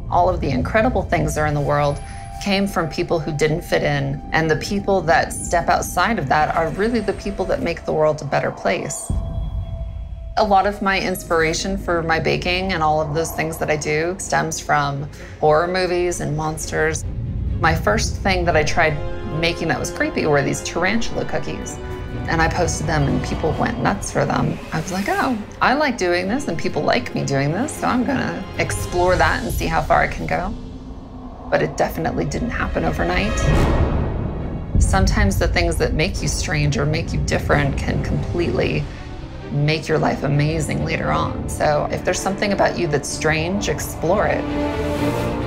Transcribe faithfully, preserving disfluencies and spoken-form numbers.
All of the incredible things that are in the world came from people who didn't fit in, and the people that step outside of that are really the people that make the world a better place. A lot of my inspiration for my baking and all of those things that I do stems from horror movies and monsters. My first thing that I tried making that was creepy were these tarantula cookies. And I posted them and people went nuts for them. I was like, oh, I like doing this and people like me doing this, so I'm gonna explore that and see how far I can go. But it definitely didn't happen overnight. Sometimes the things that make you strange or make you different can completely make your life amazing later on. So if there's something about you that's strange, explore it.